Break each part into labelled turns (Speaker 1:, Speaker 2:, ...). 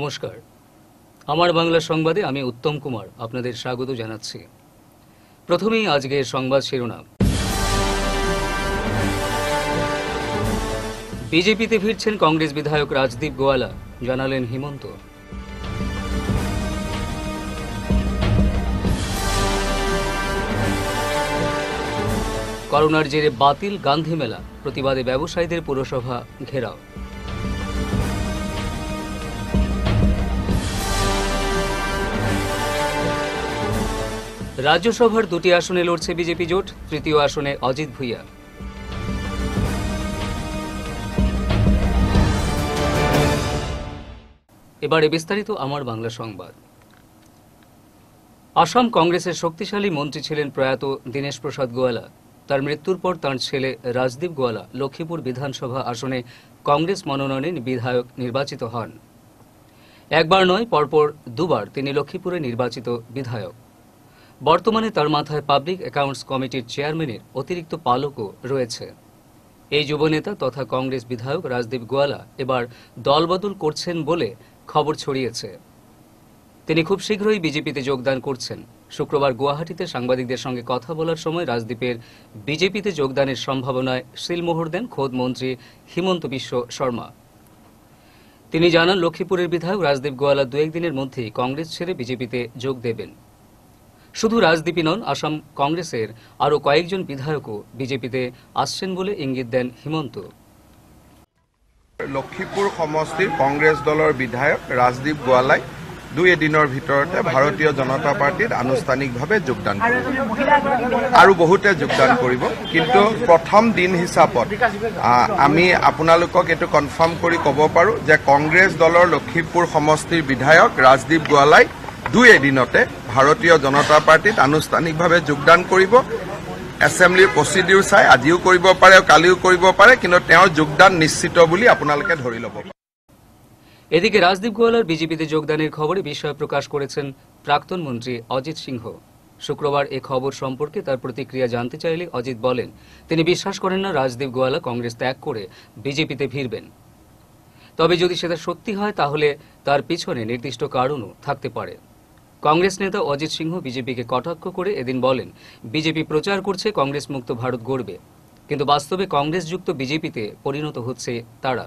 Speaker 1: নমস্কার, আমার বাংলা সংবাদে আমি উত্তম কুমার আপনাদের স্বাগত জানাচ্ছি। প্রথমেই আজকের সংবাদ শিরোনাম। বিজেপিতে ফিরছেন কংগ্রেস বিধায়ক রাজদীপ গোয়ালা, জানালেন হিমন্ত। করোনার জেরে বাতিল গান্ধী মেলা, প্রতিবাদে ব্যবসায়ীদের পুরসভা ঘেরাও। রাজ্যসভার দুটি আসনে লড়ছে বিজেপি জোট, তৃতীয় আসনে অজিত ভুইয়া। এবারে বিস্তারিত আমার বাংলা সংবাদ। আসাম কংগ্রেসের শক্তিশালী মন্ত্রী ছিলেন প্রয়াত দীনেশ প্রসাদ গোয়ালা। তার মৃত্যুর পর তাঁর ছেলে রাজদীপ গোয়ালা লক্ষ্মীপুর বিধানসভা আসনে কংগ্রেস মনোনয়নে বিধায়ক নির্বাচিত হন। একবার নয়, পরপর দুবার তিনি লক্ষ্মীপুরে নির্বাচিত বিধায়ক। বর্তমানে তার মাথায় পাবলিক অ্যাকাউন্টস কমিটির চেয়ারম্যানের অতিরিক্ত পালকও রয়েছে। এই যুবনেতা তথা কংগ্রেস বিধায়ক রাজদীপ গোয়ালা এবার দলবদল করছেন বলে খবর ছড়িয়েছে। তিনি খুব শীঘ্রই বিজেপিতে যোগদান করছেন। শুক্রবার গুয়াহাটিতে সাংবাদিকদের সঙ্গে কথা বলার সময় রাজদীপের বিজেপিতে যোগদানের সম্ভাবনায় সিলমোহর দেন খোদ মন্ত্রী হিমন্ত বিশ্ব শর্মা। তিনি জানান, লক্ষ্মীপুরের বিধায়ক রাজদীপ গোয়ালা দু একদিনের মধ্যেই কংগ্রেস ছেড়ে বিজেপিতে যোগ দেবেন। শুধু রাজদীপই নন, আসাম কংগ্রেসের আরও কয়েকজন বিধায়কও বিজেপিতে আসছেন বলে ইঙ্গিত দেন হিমন্ত।
Speaker 2: লক্ষ্মীপুৰ সমষ্টিৰ কংগ্ৰেছ দলৰ বিধায়ক ৰাজদীপ গোৱালাই দুই এদিনৰ ভিতৰতে ভাৰতীয় জনতা পাৰ্টিত আনুষ্ঠানিকভাৱে যোগদান কৰিব আৰু বহুতে যোগদান কৰিব। কিন্তু প্ৰথম দিন হিচাপত আমি আপোনালোকক এইটো কনফাৰ্ম কৰি ক'ব পাৰোঁ যে কংগ্ৰেছ দলৰ লক্ষ্মীপুৰ সমষ্টিৰ বিধায়ক ৰাজদীপ গোৱালাই দুই এদিনতে ভাৰতীয় জনতা পাৰ্টিত আনুষ্ঠানিকভাৱে যোগদান কৰিব। এছেম্বলিৰ প্ৰচিডিউৰ চাই আজিও কৰিব পাৰে, কালিও কৰিব পাৰে, কিন্তু তেওঁৰ যোগদান নিশ্চিত বুলি আপোনালোকে ধৰি ল'ব।
Speaker 1: এদিকে রাজদীপ গোয়ালার বিজেপিতে যোগদানের খবরে বিস্ময় প্রকাশ করেছেন প্রাক্তন মন্ত্রী অজিত সিংহ। শুক্রবার এ খবর সম্পর্কে তার প্রতিক্রিয়া জানতে চাইলে অজিত বলেন, তিনি বিশ্বাস করেন না রাজদীপ গোয়ালা কংগ্রেস ত্যাগ করে বিজেপিতে ফিরবেন। তবে যদি সেটা সত্যি হয় তাহলে তার পিছনে নির্দিষ্ট কারণও থাকতে পারে। কংগ্রেস নেতা অজিত সিংহ বিজেপিকে কটাক্ষ করে এদিন বলেন, বিজেপি প্রচার করছে কংগ্রেস মুক্ত ভারত গড়বে, কিন্তু বাস্তবে কংগ্রেসযুক্ত বিজেপিতে পরিণত হচ্ছে তারা।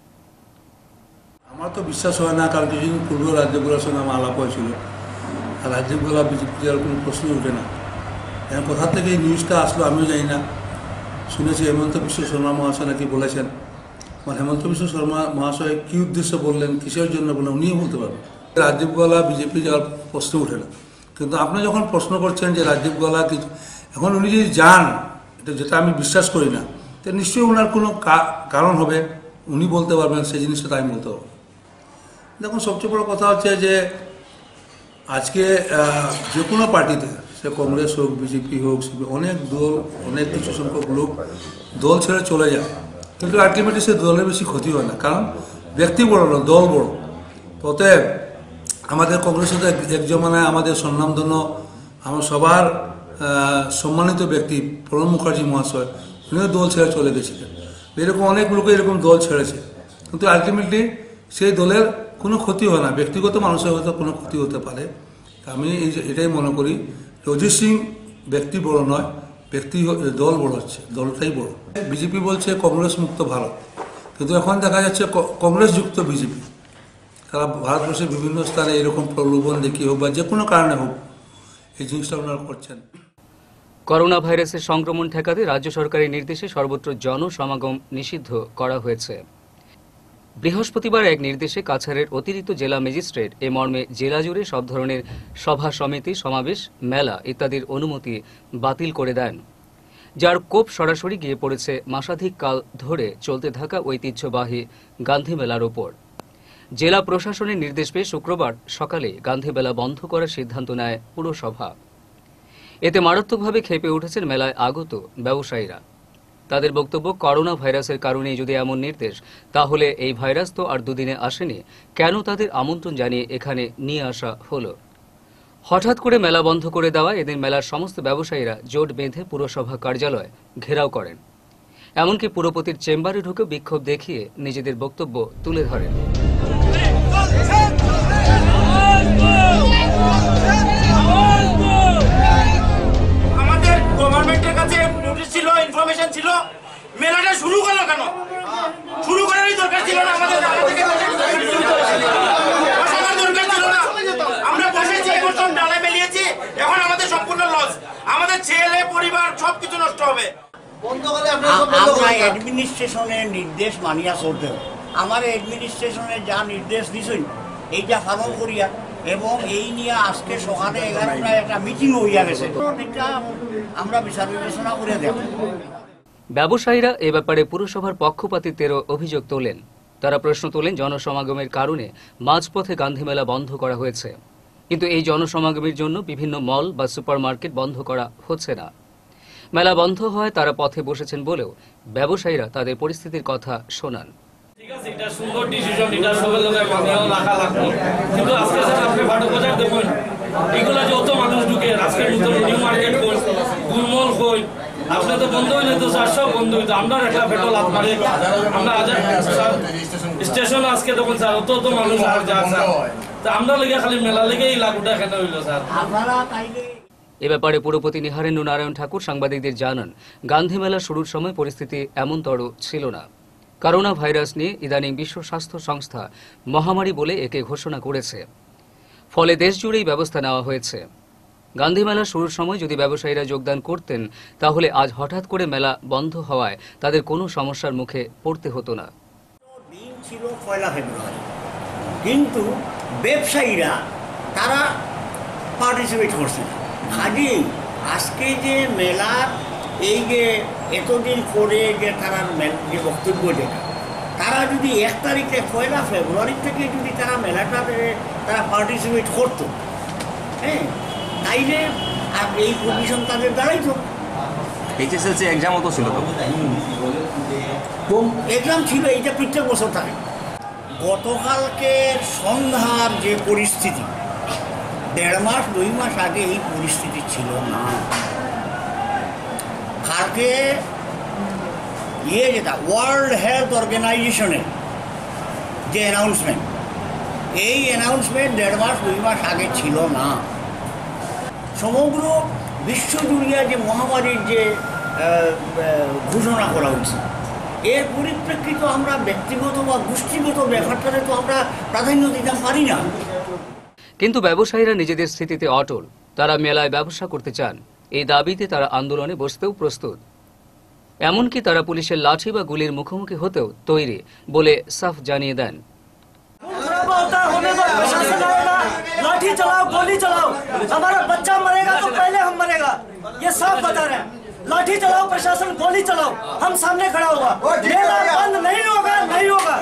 Speaker 3: আমার তো বিশ্বাস হয় না, কারণ কিছুদিন পূর্বে রাজদীপ গোয়ালার সঙ্গে আমার আলাপ হয়েছিল। আর রাজদীপ গোয়ালা বিজেপি যাওয়ার কোনো প্রশ্ন ওঠে না। এখন কোথা থেকে এই নিউজটা আসলো আমিও জানি না। শুনেছি হেমন্ত বিশ্ব শর্মা মহাশয় নাকি বলেছেন। মানে হেমন্ত বিশ্ব শর্মা মহাশয় কী উদ্দেশ্য বললেন, কিসের জন্য বললেন, উনিও বলতে পারবেন। রাজদীপ গোয়ালা বিজেপি যাওয়ার প্রশ্ন ওঠে না। কিন্তু আপনি যখন প্রশ্ন করছেন যে রাজদীপ গোয়ালা এখন উনি যদি যান, এটা যেটা আমি বিশ্বাস করি না, তো নিশ্চয়ই ওনার কোনো কারণ হবে, উনি বলতে পারবেন, সেই জিনিসটা তাই বলতে পারবেন। দেখুন, সবচেয়ে বড় কথা হচ্ছে যে আজকে যে কোনো পার্টিতে, সে কংগ্রেস হোক, বিজেপি হোক, অনেক দল, অনেক কিছু সংখ্যক লোক দল ছেড়ে চলে যায়, কিন্তু আলটিমেটলি সে দলের বেশি ক্ষতি হয় না, কারণ ব্যক্তি বড় না, দল বড়। অতএব আমাদের কংগ্রেসের এক জমানায় আমাদের স্বনামধন্য, আমার সবার সম্মানিত ব্যক্তি প্রণব মুখার্জি মহাশয়, উনিও দল ছেড়ে চলে গেছিলেন। এরকম অনেক লোক এরকম দল ছেড়েছে, কিন্তু আলটিমেটলি সেই দলের কোনো ক্ষতি হয় না, ব্যক্তিগত মানুষের হয়তো কোনো ক্ষতি হতে পারে। আমি এটাই মনে করি, অজিত সিং ব্যক্তি বড় নয়, দল বড় হচ্ছে, দলটাই বড়। বিজেপি বলছে কংগ্রেস মুক্ত ভারত, কিন্তু এখন দেখা যাচ্ছে কংগ্রেস যুক্ত বিজেপি। তারা ভারতবর্ষের বিভিন্ন স্থানে এরকম প্রলোভন দেখিয়ে হোক বা যে কোনো কারণে হোক, এই জিনিসটা ওনারা করছেন।
Speaker 1: করোনা ভাইরাসের সংক্রমণ ঠেকাতে রাজ্য সরকারের নির্দেশে সর্বত্র জনসমাগম নিষিদ্ধ করা হয়েছে। বৃহস্পতিবার এক নির্দেশে কাছাড়ের অতিরিক্ত জেলা ম্যাজিস্ট্রেট এ মর্মে জেলা জুড়ে সব ধরনের সভা সমিতি, সমাবেশ, মেলা ইত্যাদির অনুমতি বাতিল করে দেন, যার কোপ সরাসরি গিয়ে পড়েছে মাসাধিক কাল ধরে চলতে থাকা ঐতিহ্যবাহী গান্ধী মেলার ওপর। জেলা প্রশাসনের নির্দেশ পেয়ে শুক্রবার সকালে গান্ধী মেলা বন্ধ করার সিদ্ধান্ত নেয় পুরসভা। এতে মারাত্মকভাবে ক্ষেপে উঠেছেন মেলায় আগত ব্যবসায়ীরা। তাদের বক্তব্য, করোনা ভাইরাসের কারণেই যদি এমন নির্দেশ, তাহলে এই ভাইরাস তো আর দুদিনে আসেনি, কেন তাদের আমন্ত্রণ জানিয়ে এখানে নিয়ে আসা হলো? হঠাৎ করে মেলা বন্ধ করে দেওয়া এদিন মেলার সমস্ত ব্যবসায়ীরা জোট বেঁধে পুরসভা কার্যালয় ঘেরাও করেন। এমনকি পুরপতির চেম্বারে ঢুকে বিক্ষোভ দেখিয়ে নিজেদের বক্তব্য তুলে ধরেন।
Speaker 4: আমাদের গভর্নমেন্টের কাছে নোটিশ ছিল, ইনফরমেশন ছিল, মেলাটা শুরু করলো কেন? শুরু করারই দরকার ছিল না, আমাদের দরকার ছিল না। আমরা বসেছি, এবছর ডালে মেলিয়েছি, এখন আমাদের সম্পূর্ণ লস, আমাদের ছেলে পরিবার সবকিছু নষ্ট হবে।
Speaker 5: আমরা অ্যাডমিনিস্ট্রেশনের নির্দেশ মানিয়া চলতে হবে। আমার অ্যাডমিনিস্ট্রেশনে যা নির্দেশ দিছেন এইটা পালন করিয়া, এবং এই নিয়ে আজকে সকালে 11টায় একটা মিটিং হইয়া গেছে, এটা আমরা বিচার বিবেচনা করে দেব।
Speaker 1: ব্যবসায়ীরা এ ব্যাপারে পুরসভার পক্ষপাতিত্বেরও অভিযোগ তোলেন। তারা প্রশ্ন তোলেন, জনসমাগমের কারণে মাঝপথে গান্ধী মেলা বন্ধ করা হয়েছে, কিন্তু এই জনসমাগমের জন্য বিভিন্ন মল বা সুপারমার্কেট বন্ধ করা হচ্ছে না। মেলা বন্ধ হয় তারা পথে বসেছেন বলেও ব্যবসায়ীরা তাদের পরিস্থিতির কথা শোনান।
Speaker 6: ঠিক আছে, এটা সুন্দর ডিসিশন, এটা সবার লোকের মানিয়েও রাখা লাগবে, কিন্তু আজকে স্যার আপনি ভাটো বাজার দেখুন, এগুলা যত মানুষ ঢুকে, আজকে নতুন নিউ মার্কেট কই, গুলমল কই, আপনি তো বন্ধ হইলে তো স্যার সব বন্ধ হইতো। আমরা একটা পেট্রোল হাত মারি, আমরা স্টেশন আজকে দেখুন স্যার, অত মানুষ আর যা স্যার, তা আমরা লেগে খালি মেলা লেগে এই লাগুটা কেন হইলো স্যার?
Speaker 1: এ ব্যাপারে পুরপতি নিহারেন্দু নারায়ণ ঠাকুর সাংবাদিকদের জানান, গান্ধী মেলা শুরুর সময় পরিস্থিতি এমনতর ছিল না। করোনা ভাইরাস নিয়ে ইদানিং বিশ্ব স্বাস্থ্য সংস্থা মহামারী বলে একে ঘোষণা করেছে, ফলে দেশজুড়েই ব্যবস্থা নেওয়া হয়েছে। গান্ধী মেলা শুরুর সময় যদি ব্যবসায়ীরা যোগদান করতেন, তাহলে আজ হঠাৎ করে মেলা বন্ধ হওয়ায় তাদের কোনো সমস্যার মুখে পড়তে হতো না।
Speaker 5: দিন ছিল 1 ফেব্রুয়ারি, কিন্তু ব্যবসায়ীরা তারা পার্টিসিপেট করছে না। খালি আজকে যে মেলার এই যে এতদিন পরে যে তারা যে বক্তব্য দেয়, তারা যদি 1 তারিখে 1 ফেব্রুয়ারি থেকে যদি তারা মেলাটাতে তারা পার্টিসিপেট করতো, হ্যাঁ, তাইলে আর এই পজিশন তাদের দাঁড়াইতো।
Speaker 7: এইচএসএলসি এক্সামও তো ছিল,
Speaker 5: তো এক্সাম ছিল, এইটা প্রত্যেক বছর থাকে। গতকালকের সন্ধ্যার যে পরিস্থিতি, 1.5 মাস 2 মাস আগে এই পরিস্থিতি ছিল না। কালকে যেটা ওয়ার্ল্ড হেলথ অর্গানাইজেশনের যে অ্যানাউন্সমেন্ট, এই অ্যানাউন্সমেন্ট 1.5 মাস 2 মাস আগে ছিল না। সমগ্র বিশ্বজুড়িয়া যে মহামারীর যে ঘোষণা করা হয়েছে, এর পরিপ্রেক্ষিত আমরা ব্যক্তিগত বা গোষ্ঠীগত ব্যাপারটাতে তো আমরা প্রাধান্য দিতে পারি না।
Speaker 1: কিন্তু ব্যবসায়ীরা নিজেদের স্থিতিতে অটল, তারা মেলায় ব্যবসা করতে চান। এই দাবিতে তারা আন্দোলনে বসতেও প্রস্তুত, এমনকি তারা পুলিশের লাঠি বা গুলির মুখোমুখি হতেও তৈরি বলে সাফ জানিয়ে দেন।
Speaker 8: लाठी चलाओ, गोली चलाओ, हमारा बच्चा मरेगा तो पहले हम मरेगा, ये साफ बता रहे हैं। लाठी चलाओ, प्रशासन गोली चलाओ, हम सामने खड़ा होगा, मेला बंद नहीं होगा, नहीं होगा।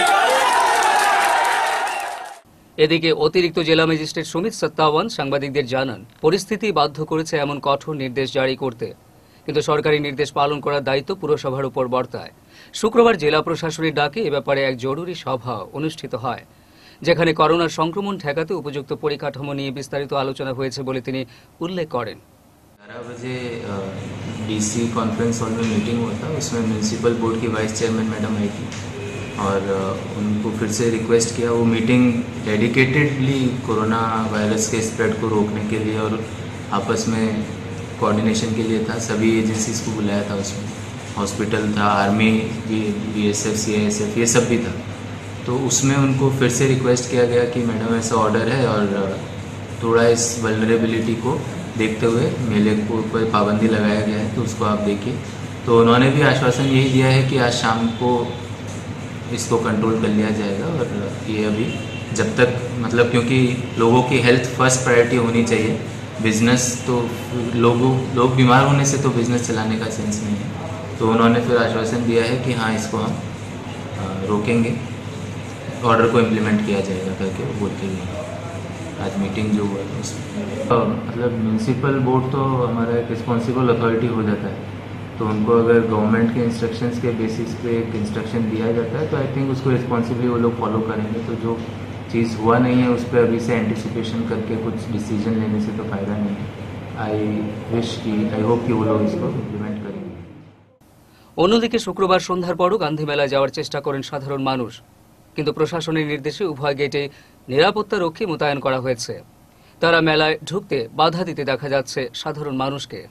Speaker 1: এদিকে অতিরিক্ত জেলা ম্যাজিস্ট্রেট সুমিত সত্তাওয়ান সাংবাদিকদের জানান, পরিস্থিতি বাধ্য করেছে এমন কঠোর নির্দেশ জারি করতে, কিন্তু সরকারি নির্দেশ পালন করার দায়িত্ব পুরসভার উপর বর্তায়। শুক্রবার জেলা প্রশাসনের ডাকে এ ব্যাপারে এক জরুরি সভা অনুষ্ঠিত হয়, যেখানে করোনার সংক্রমণ ঠেকাতে উপযুক্ত পরিকাঠামো নিয়ে বিস্তারিত আলোচনা হয়েছে বলে তিনি উল্লেখ করেন।
Speaker 7: 11 बजे डीसी कॉन्फ्रेंस हॉल में मीटिंग हुआ था, उसमें म्यूनसिपल बोर्ड की वाइस चेयरमैन मैडम आई थी और उनको फिर से रिक्वेस्ट किया। वो मीटिंग डेडिकेटेडली कोरोना वायरस के स्प्रेड को रोकने के लिए और आपस में कोऑर्डिनेशन के लिए था। सभी एजेंसीज को बुलाया था, उसमें हॉस्पिटल था, आर्मी, बीएसएफ, सीआईएसएफ, ये सब भी था। तो उसमें उनको फिर से रिक्वेस्ट किया गया कि मैडम ऐसा ऑर्डर है और थोड़ा इस वल्नरेबिलिटी को देखते हुए मेले को ऊपर पाबंदी लगाया गया है, तो उसको आप देखिए। तो उन्होंने भी आश्वासन यही दिया है कि आज शाम को इसको कंट्रोल कर लिया जाएगा। और ये अभी जब तक मतलब क्योंकि लोगों की हेल्थ फर्स्ट प्रायोरिटी होनी चाहिए, बिजनेस तो लोग बीमार होने से तो बिजनेस चलाने का सेंस नहीं है। तो उन्होंने फिर आश्वासन दिया है कि हाँ इसको हम रोकेंगे, ऑर्डर को इम्प्लीमेंट किया जाएगा करके वो बोलते हुए आज मीटिंग जो हुआ है उसमें मतलब म्यूनसिपल बोर्ड तो हमारा एक रिस्पॉन्सिबल अथॉरिटी हो जाता है, तो उनको अगर गवर्नमेंट के इंस्ट्रक्शंस के बेसिस पे एक इंस्ट्रक्शन दिया जाता है तो आई थिंक उसको रिस्पॉन्सिबली वो लोग फॉलो करेंगे। तो जो चीज़ हुआ नहीं है उस पर अभी से एंटिसिपेशन करके कुछ डिसीजन लेने से तो फ़ायदा नहीं है। आई होप कि वो लोग इसको इम्प्लीमेंट करेंगे।
Speaker 1: অন্যদিকে শুক্রবার সন্ধ্যার পরও গান্ধী মেলায় যাওয়ার চেষ্টা করেন সাধারণ মানুষ। কিন্তু প্রশাসনের নির্দেশে উভয় গেটে নিরাপত্তা রক্ষী মোতায়েন করা হয়েছে। তারা মেলায় ঢুকতে বাধা দিতে দেখা যাচ্ছে সাধারণ মানুষকে।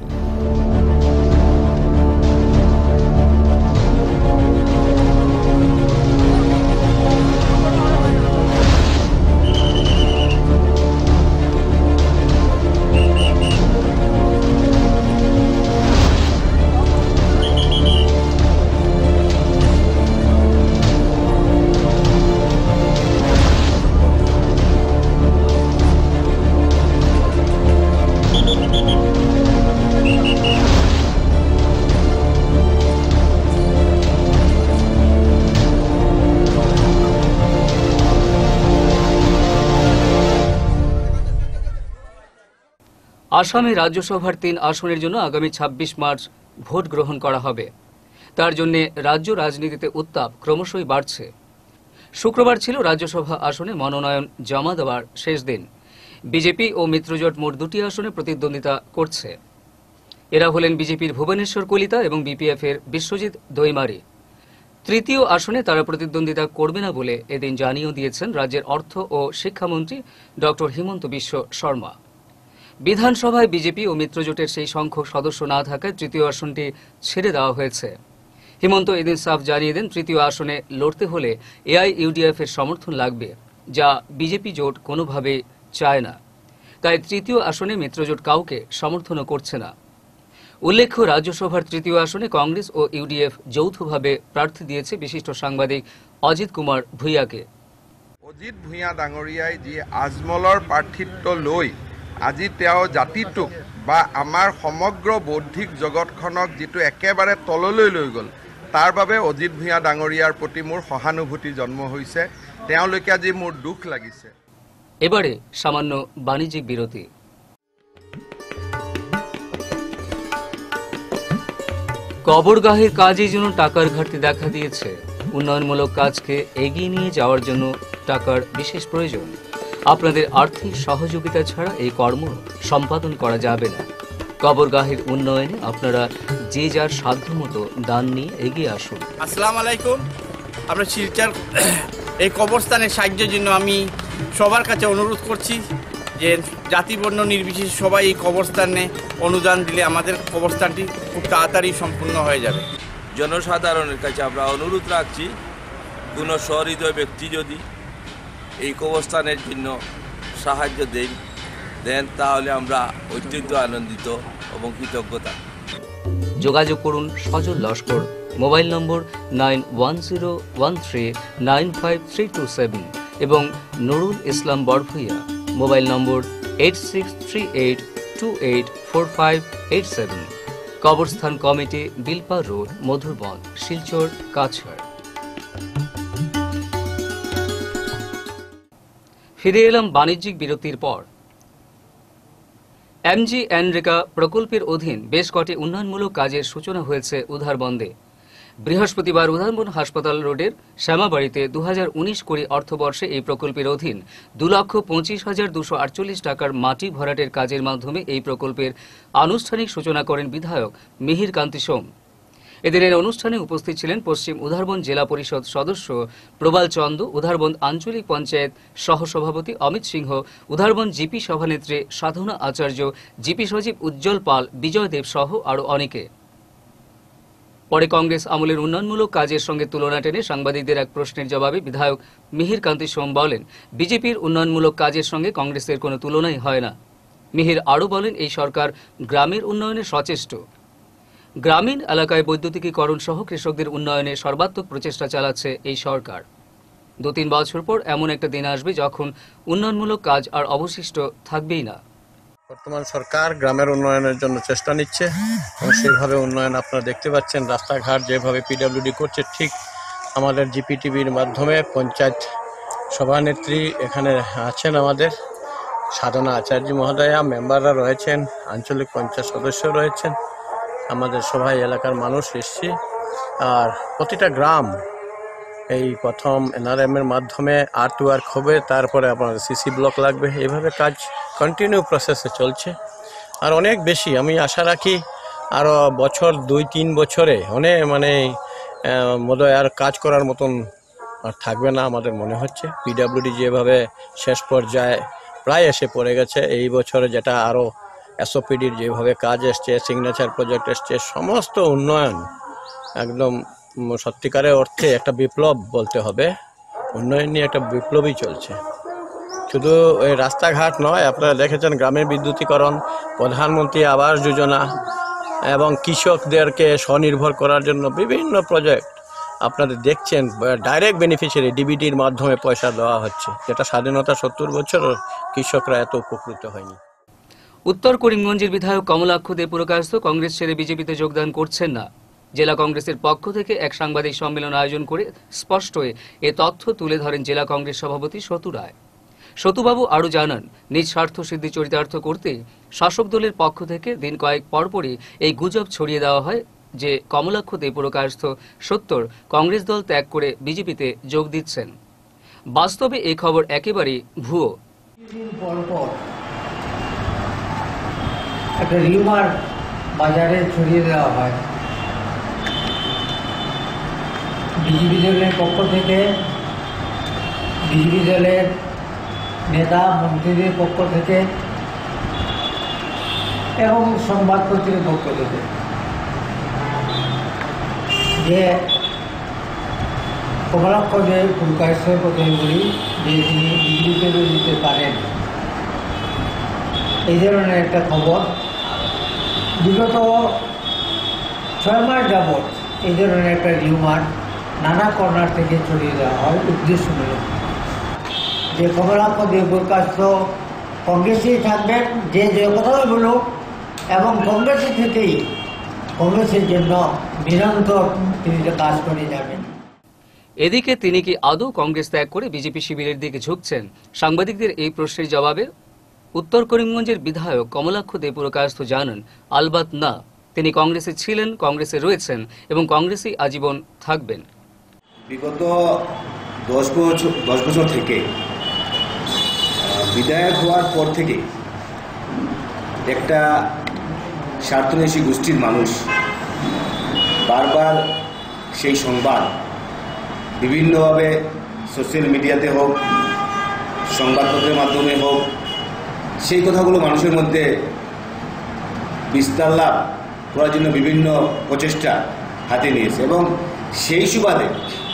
Speaker 1: আসামে রাজ্যসভার 3 আসনের জন্য আগামী 26 মার্চ ভোট গ্রহণ করা হবে। তার জন্য রাজ্য রাজনীতিতে উত্তাপ ক্রমশই বাড়ছে। শুক্রবার ছিল রাজ্যসভা আসনে মনোনয়ন জমা দেওয়ার শেষ দিন। বিজেপি ও মিত্রজোট মোট 2টি আসনে প্রতিদ্বন্দ্বিতা করছে। এরা হলেন বিজেপির ভুবনেশ্বর কলিতা এবং বিপিএফ-এর বিশ্বজিৎ দৈমারি। তৃতীয় আসনে তারা প্রতিদ্বন্দ্বিতা করবে না বলে এদিন জানিয়ে দিয়েছেন রাজ্যের অর্থ ও শিক্ষামন্ত্রী ডক্টর হিমন্ত বিশ্ব শর্মা। বিধানসভায় বিজেপি ও মিত্রজোটের সেই সংখ্যক সদস্য না থাকায় তৃতীয় আসনটি ছেড়ে দেওয়া হয়েছে। হিমন্ত এদিন সাফ জানিয়ে দেন, তৃতীয় আসনে লড়তে হলে এআইইউডিএফ-এর সমর্থন লাগবে, যা বিজেপি জোট কোনোভাবেই চায় না। তাই তৃতীয় আসনে মিত্রজোট কাউকে সমর্থনও করছে না। উল্লেখ্য, রাজ্যসভার তৃতীয় আসনে কংগ্রেস ও ইউডিএফ যৌথভাবে প্রার্থী দিয়েছে বিশিষ্ট সাংবাদিক অজিত কুমার ভূঁইয়াকে।
Speaker 2: অজিত ভূঁইয়া ডাঙৰীয়াই যি আজমলৰ প্ৰাৰ্থিত্ব লৈ আজি তেওঁ জাতিটোক বা আমাৰ সমগ্ৰ বৌদ্ধিক জগতখনক যিটো একেবাৰে তললৈ লৈ গ'ল, তাৰ বাবে অজিত ভূঁইয়া ডাঙৰীয়াৰ প্ৰতি মোৰ সহানুভূতি জন্ম হৈছে। তেওঁলোকে আজি মোৰ দুখ লাগিছে।
Speaker 1: এবারে সামান্য বাণিজ্যিক বিরতি। কবরগাহের কাজের জন্য টাকার ঘাটতি দেখা দিয়েছে। উন্নয়নমূলক কাজকে এগিয়ে নিয়ে যাওয়ার জন্য টাকার বিশেষ প্রয়োজন। আপনাদের আর্থিক সহযোগিতা ছাড়া এই কর্ম সম্পাদন করা যাবে না। কবরগাহের উন্নয়নে আপনারা যে যার সাধ্যমতো দান নিয়ে এগিয়ে আসুন।
Speaker 9: আসসালামু আলাইকুম। আমরা শিলচর এই কবরস্থানের সাহায্যের জন্য আমি সবার কাছে অনুরোধ করছি যে জাতি বর্ণ নির্বিশেষে সবাই এই কবরস্থানে অনুদান দিলে আমাদের কবরস্থানটি খুব তাড়াতাড়ি সম্পূর্ণ হয়ে যাবে।
Speaker 10: জনসাধারণের কাছে আমরা অনুরোধ রাখছি, কোনো সহৃদয় ব্যক্তি যদি এই কবরস্থানের জন্য সাহায্য দেন তাহলে আমরা অত্যন্ত আনন্দিত এবং কৃতজ্ঞতা।
Speaker 1: যোগাযোগ করুন সজল লস্কর, মোবাইল নম্বর 9101395327 এবং নুরুল ইসলাম বড়ভূঁইয়া, মোবাইল নম্বর 8638284587। কবরস্থান কমিটি, বিলপা রোড, মধুরবন, শিলচর, কাছাড়। ফিরে এলাম বাণিজ্যিক বিরতির পর। MGNREGA প্রকল্পের অধীন বেশ কটি উন্নয়নমূলক কাজের সূচনা হয়েছে উধারবন্দে। বৃহস্পতিবার উধারবন হাসপাতাল রোডের শ্যামাবাড়িতে 2019-20 অর্থবর্ষে এই প্রকল্পের অধীন 2,25,248 টাকার মাটি ভরাটের কাজের মাধ্যমে এই প্রকল্পের আনুষ্ঠানিক সূচনা করেন বিধায়ক মিহির কান্তি সোম। এদিনের অনুষ্ঠানে উপস্থিত ছিলেন পশ্চিম উধারবন জেলা পরিষদ সদস্য প্রবাল চন্দ, উধারবন আঞ্চলিক পঞ্চায়েত সহসভাপতি অমিত সিংহ, উধারবন জিপি সভানেত্রী সাধনা আচার্য, জিপি সচিব উজ্জ্বল পাল, বিজয় দেব সহ আরও অনেকে। পরে কংগ্রেস আমলের উন্নয়নমূলক কাজের সঙ্গে তুলনা টেনে সাংবাদিকদের এক প্রশ্নের জবাবে বিধায়ক মিহির কান্তি সোম বলেন, বিজেপির উন্নয়নমূলক কাজের সঙ্গে কংগ্রেসের কোনো তুলনাই হয় না। মিহির আরও বলেন, এই সরকার গ্রামের উন্নয়নে সচেষ্ট। গ্রামীণ এলাকায় বৈদ্যুতিকীকরণ সহ কৃষকদের উন্নয়নে সর্বাত্মক প্রচেষ্টা চালাচ্ছে এই সরকার। 2-3 বছর পর এমন একটা দিন আসবে যখন উন্নয়নমূলক কাজ আর অবশিষ্ট থাকবেই না।
Speaker 11: বর্তমান সরকার গ্রামের উন্নয়নের জন্য চেষ্টা নিচ্ছে এবং সেইভাবে উন্নয়ন আপনারা দেখতে পাচ্ছেন। রাস্তাঘাট যেভাবে পিডব্লিউডি করছে, ঠিক আমাদের জিপিটিভির মাধ্যমে পঞ্চায়েত সভানেত্রী এখানে আছেন, আমাদের সাধনা আচার্য মহোদয়া, মেম্বাররা রয়েছেন, আঞ্চলিক পঞ্চায়েত সদস্য রয়েছেন, আমাদের সবাই এলাকার মানুষ এসছি। আর প্রতিটা গ্রাম এই প্রথম NRM-এর মাধ্যমে আর্টওয়ার্ক হবে, তারপরে আপনার সিসি ব্লক লাগবে। এইভাবে কাজ কন্টিনিউ প্রসেসে চলছে। আর অনেক বেশি আমি আশা রাখি আরও বছর 2-3 বছরে অনেক বোধহয় আর কাজ করার মতন আর থাকবে না আমাদের মনে হচ্ছে। পিডাব্লিউডি যেভাবে শেষ পর্যায়ে প্রায় এসে পড়ে গেছে, এই বছরে যেটা আরও এসওপিডির যেভাবে কাজ এসছে, সিগনেচার প্রজেক্ট এসছে, সমস্ত উন্নয়ন একদম সত্যিকারের অর্থে একটা বিপ্লব বলতে হবে। উন্নয়ন নিয়ে একটা বিপ্লবই চলছে। শুধু এই রাস্তাঘাট নয়, আপনারা দেখেছেন গ্রামের বিদ্যুতীকরণ, প্রধানমন্ত্রী আবাস যোজনা এবং কৃষকদেরকে স্বনির্ভর করার জন্য বিভিন্ন প্রজেক্ট আপনারা দেখছেন। ডাইরেক্ট বেনিফিশিয়ারি ডিবিটির মাধ্যমে পয়সা দেওয়া হচ্ছে, যেটা স্বাধীনতা 70 বছর কৃষকরা এত উপকৃত হয়নি।
Speaker 1: উত্তর করিমগঞ্জের বিধায়ক কমলাক্ষ দে পুরকায়স্থ কংগ্রেস ছেড়ে বিজেপিতে যোগদান করছেন না। জেলা কংগ্রেসের পক্ষ থেকে এক সাংবাদিক সম্মেলন আয়োজন করে স্পষ্ট এ তথ্য তুলে ধরেন জেলা কংগ্রেস সভাপতি সতু রায়। সতুবাবু আরও জানান, নিজ স্বার্থ সিদ্ধি চরিতার্থ করতে শাসক দলের পক্ষ থেকে দিন কয়েক পরপরই এই গুজব ছড়িয়ে দেওয়া হয় যে কমলাক্ষ দে পুরকায়স্থ সত্তর কংগ্রেস দল ত্যাগ করে বিজেপিতে যোগ দিচ্ছেন। বাস্তবে এই খবর একেবারেই ভুয়ো।
Speaker 12: একটা রিউমার বাজারে ছড়িয়ে দেওয়া হয় বিজেপি দলের পক্ষ থেকে, বিজেপি দলের নেতা মন্ত্রীদের পক্ষ থেকে এবং সংবাদপত্রের পক্ষ থেকে, যে কমলাক্ষ দে পুরকায়স্থের কথা বলি যে তিনি বিজেপিতে যেতে পারেন, এই ধরনের একটা খবর বিগত 6 মাস যাবৎ এই ধরনের একটা রিউমার নানা কর্নার থেকে ছড়িয়ে দেওয়া হয় উদ্দেশ্যমূলক, যে কমলাক্ষ দে পুরকায়স্থ কংগ্রেসেই থাকবেন, যে কথাই বলুক, এবং কংগ্রেস থেকেই কংগ্রেসের জন্য নিরন্তর তিনি কাজ করে যাবেন।
Speaker 1: এদিকে তিনি কি আদৌ কংগ্রেস ত্যাগ করে বিজেপি শিবিরের দিকে ঝুঁকছেন? সাংবাদিকদের এই প্রশ্নের জবাবে উত্তর করিমগঞ্জের বিধায়ক কমলাক্ষ দে পুরকায়স্থ জানান, আলবাত না, তিনি কংগ্রেসে ছিলেন, কংগ্রেসে রয়েছেন এবং কংগ্রেসেই আজীবন থাকবেন।
Speaker 13: বিগত 10 বছর থেকে বিধায়ক হওয়ার পর থেকে একটা স্বার্থন্বেষী গোষ্ঠীর মানুষ বারবার সেই সংবাদ বিভিন্নভাবে সোশ্যাল মিডিয়াতে হোক, সংবাদপত্রের মাধ্যমে হোক, সেই কথাগুলো মানুষের মধ্যে বিস্তার লাভ করার জন্য বিভিন্ন প্রচেষ্টা হাতে নিয়েছে এবং সেই সুবাদে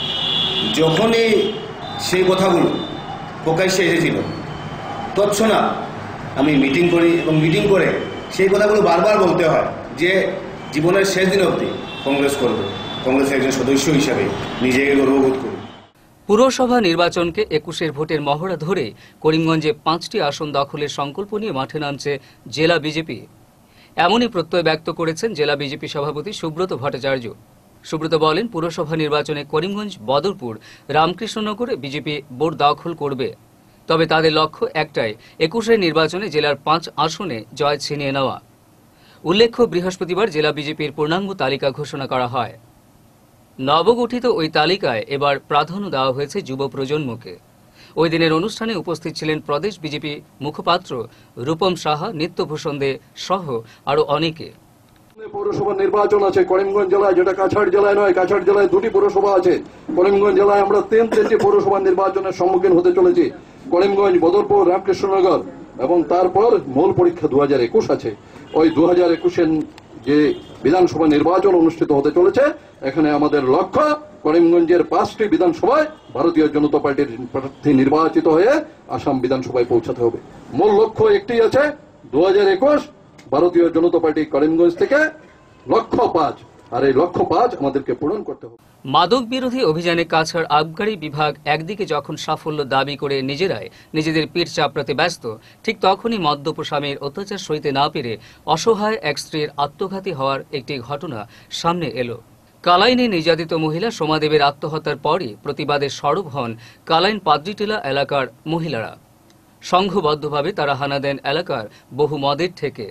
Speaker 13: যখনই সেই কথাগুলো প্রকাশ্যে এসেছিল তৎক্ষণাৎ আমি মিটিং করি এবং মিটিং করে সেই কথাগুলো বারবার বলতে হয় যে জীবনের শেষ দিন অবধি কংগ্রেস করব, কংগ্রেসের একজন সদস্য হিসাবে নিজেকে গর্ববোধ করি।
Speaker 1: পুরসভা নির্বাচনকে 21-এর ভোটের মহড়া ধরে করিমগঞ্জে 5টি আসন দখলের সংকল্প নিয়ে মাঠে নামছে জেলা বিজেপি। এমনই প্রত্যয় ব্যক্ত করেছেন জেলা বিজেপি সভাপতি সুব্রত ভট্টাচার্য। সুব্রত বলেন, পুরসভা নির্বাচনে করিমগঞ্জ, বদরপুর, রামকৃষ্ণনগরে বিজেপি বোর্ড দখল করবে। তবে তাদের লক্ষ্য একটাই, 21-এর নির্বাচনে জেলার 5 আসনে জয় ছিনিয়ে নেওয়া। উল্লেখ্য, বৃহস্পতিবার জেলা বিজেপির পূর্ণাঙ্গ তালিকা ঘোষণা করা হয়। নবগঠিত ওই তালিকায় এবার প্রাধান্য দেওয়া হয়েছে যুব প্রজন্মকে। ওই দিনের অনুষ্ঠানে উপস্থিত ছিলেন প্রদেশ বিজেপি মুখপাত্র রূপম সাহা, নিত্যভূষণ দে সহ আরো অনেকে।
Speaker 14: পৌরসভা নির্বাচন আছে করিমগঞ্জ জেলায়, যেটা কাছাড় জেলায় নয়। কাছাড় জেলায় 2টি পৌরসভা আছে, করিমগঞ্জ জেলায় আমরা 3টি পৌরসভা নির্বাচনের সম্মুখীন হতে চলেছি। করিমগঞ্জ, বদরপুর, রামকৃষ্ণনগর এবং তারপর মূল পরীক্ষা 2021 আছে। ওই 2021-এর যে বিধানসভা নির্বাচন অনুষ্ঠিত হতে চলেছে, এখানে আমাদের লক্ষ্য করিমগঞ্জের 5টি বিধানসভায় ভারতীয় জনতা পার্টির প্রার্থী নির্বাচিত হয়ে আসাম বিধানসভায় পৌঁছাতে হবে। মূল লক্ষ্য একটি আছে, 2021 ভারতীয় জনতা পার্টি করিমগঞ্জ থেকে লক্ষ্য 5, আর এই লক্ষ্য 5 আমাদেরকে পূরণ করতে হবে।
Speaker 1: মাদক বিরোধী অভিযানে কাছাড় আবগারি বিভাগ একদিকে যখন সাফল্য দাবি করে নিজেদের পিঠ চাপড়াতে ব্যস্ত, ঠিক তখনই মদ্যপ স্বামীর অত্যাচার সইতে না পেরে অসহায় এক স্ত্রীর আত্মঘাতী হওয়ার একটি ঘটনা সামনে এলো। কালাইনে নির্যাতিত মহিলা সোমাদেবের আত্মহত্যার পরই প্রতিবাদে সরব হন কালাইন পাদ্রিটিলা এলাকার মহিলারা। সংঘবদ্ধভাবে তারা হানা দেন এলাকার বহু মদের ঠেকে।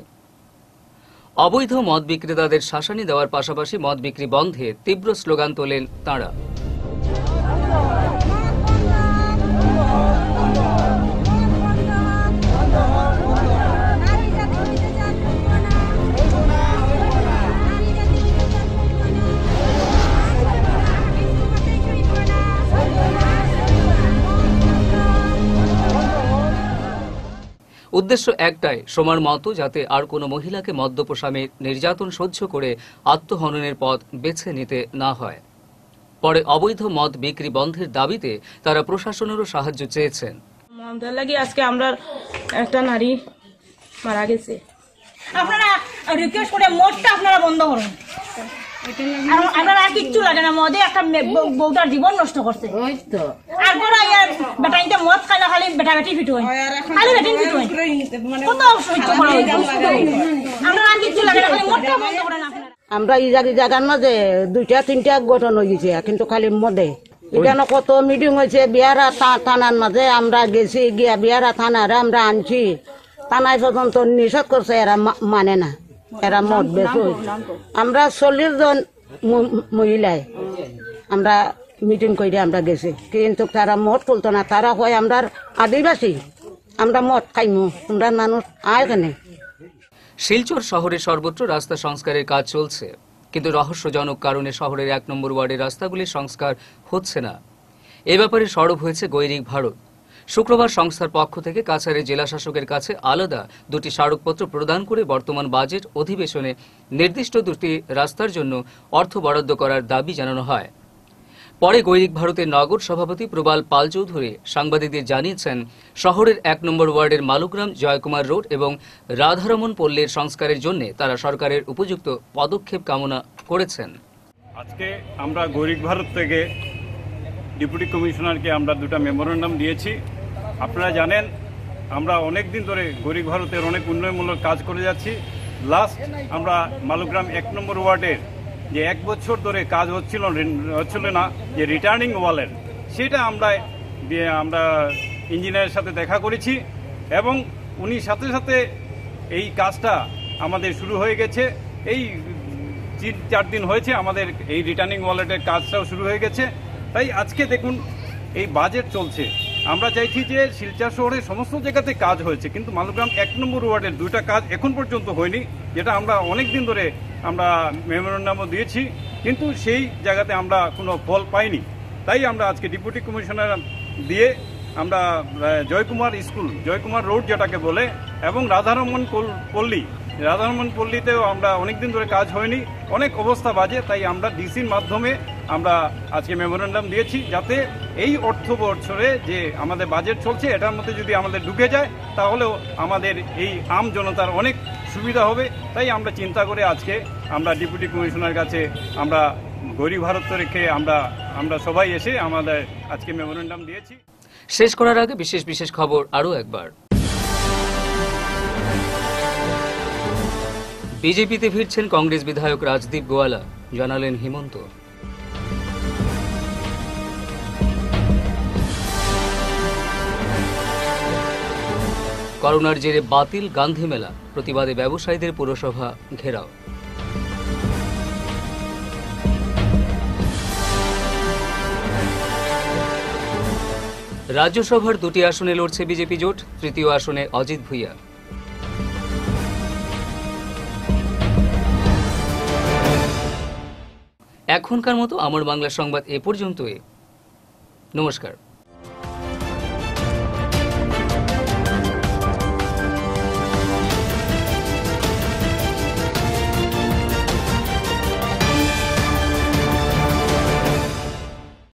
Speaker 1: অবৈধ মদ বিক্রেতাদের শাসানি দেওয়ার পাশাপাশি মদ বিক্রি বন্ধে তীব্র স্লোগান তোলেন তাঁরা। উদ্দেশ্য একটাই, সময়ের মতো যাতে আর কোনো মহিলাকে মদ্যপস্বামীর নির্যাতন সহ্য করে আত্মহননের পথ বেছে নিতে না হয়। পরে অবৈধ মদ বিক্রি বন্ধের দাবিতে তারা প্রশাসনেরও সাহায্য চেয়েছেন।
Speaker 15: মদের লাগি আজকে আমরা একটা নারী মারা গেছে, আপনারা রিকোয়েস্ট করে মদটা আপনারা বন্ধ করুন। আর আপনারা আর কিচ্ছু লাগে না, মদে একটা বউটার জীবন নষ্ট করছে। আর গোড়া বেটা ইনতে মদ খাইলে খালি বেটা বেটি ফিট হয়, খালি বেটি ফিট হয়, কত সহ্য করা হয়। আমরা আর কিচ্ছু লাগে না, খালি মদটা বন্ধ করেন আপনারা।
Speaker 16: আমরা এই জায়গার মাঝে 2-3টা গঠন হয়ে গেছে, কিন্তু খালি মদে। এখানে কত মিটিং হয়েছে বিয়ারা থানার মাঝে, আমরা গেছি গিয়া বিয়ারা থানারে আমরা আনছি, থানায় পর্যন্ত নিষেধ করছে, এরা মানে না, এরা মদ বেশি। আমরা 40 জন মহিলায় আমরা মিটিং করে আমরা গেছি, কিন্তু তারা মদ তুলতো না। তারা হয় আমরা আদিবাসী, আমরা মদ খাইমু, তোমরা মানুষ আয় কেনে।
Speaker 1: শিলচর শহরের সর্বত্র রাস্তা সংস্কারের কাজ চলছে, কিন্তু রহস্যজনক কারণে শহরের 1 নম্বর ওয়ার্ডের রাস্তাগুলির সংস্কার হচ্ছে না। এ ব্যাপারে সরব হয়েছে গৈরিক ভারত। শুক্রবার সংস্থার পক্ষ থেকে কাছাড়ের জেলা শাসকের কাছে আলাদা 2টি স্মারকপত্র প্রদান করে বর্তমান বাজেট অধিবেশনে নির্দিষ্ট 2টি রাস্তার জন্য অর্থ বরাদ্দ করার দাবি জানানো হয়। পরে গৈরিক ভারতের নগর সভাপতি প্রবাল পাল চৌধুরী সাংবাদিকদের জানিয়েছেন, শহরের 1 নম্বর ওয়ার্ডের মালুগ্রাম, জয়কুমার রোড এবং রাধারমন পল্লীর সংস্কারের জন্য তারা সরকারের উপযুক্ত পদক্ষেপ কামনা করেছেন।
Speaker 17: আজকে আমরা গৈরিক ভারত থেকে ডেপুটি কমিশনারকে আমরা 2টা মেমোরেন্ডাম দিয়েছি। আপনারা জানেন আমরা অনেক দিন ধরে গৈরিক ভারতের অনেক উন্নয়নমূলক কাজ করে যাচ্ছি। লাস্ট আমরা মালুগ্রাম 1 নম্বর ওয়ার্ডের যে 1 বছর ধরে কাজ হচ্ছিল না, যে রিটার্নিং ওয়ালের, সেটা আমরা ইঞ্জিনিয়ারের সাথে দেখা করেছি এবং উনি সাথে সাথে এই কাজটা আমাদের শুরু হয়ে গেছে। এই 3-4 দিন হয়েছে আমাদের এই রিটার্নিং ওয়ালেটের কাজটাও শুরু হয়ে গেছে। তাই আজকে দেখুন এই বাজেট চলছে, আমরা চাইছি যে শিলচর শহরে সমস্ত জায়গাতে কাজ হয়েছে, কিন্তু মালুগ্রাম 1 নম্বর ওয়ার্ডের 2টা কাজ এখন পর্যন্ত হয়নি, যেটা আমরা অনেক দিন ধরে আমরা মেমোরেন্ডামও দিয়েছি, কিন্তু সেই জায়গাতে আমরা কোনো ফল পাইনি। তাই আমরা আজকে ডেপুটি কমিশনার দিয়ে আমরা জয়কুমার স্কুল, জয়কুমার রোড যেটাকে বলে, এবং রাধারমন পল্লীতেও আমরা অনেকদিন ধরে কাজ হয়নি, অনেক অবস্থা বাজে। তাই আমরা ডিসির মাধ্যমে আমরা আজকে মেমোরেন্ডাম দিয়েছি, যাতে এই অর্থ বছরে যে আমাদের বাজেট চলছে এটার মধ্যে যদি আমাদের ঢুকে যায় তাহলেও আমাদের এই আম জনতার অনেক সুবিধা হবে। তাই আমরা চিন্তা করে আজকে আমরা ডেপুটি কমিশনার কাছে আমরা গৈরিক ভারত রেখে আমরা সবাই এসে আমাদের আজকে মেমোরেন্ডাম দিয়েছি।
Speaker 1: শেষ করার আগে বিশেষ খবর আরও একবার। বিজেপিতে ফিরছেন কংগ্রেস বিধায়ক রাজদীপ গোয়ালা, জানালেন হিমন্ত। করোনার জেরে বাতিল গান্ধী মেলা, প্রতিবাদে ব্যবসায়ীদের পুরসভা ঘেরাও। রাজ্যসভার 2টি আসনে লড়ছে বিজেপি জোট, 3য় আসনে অজিত ভুইয়া। এখনকার মতো আমার বাংলা সংবাদ এ পর্যন্তই। নমস্কার।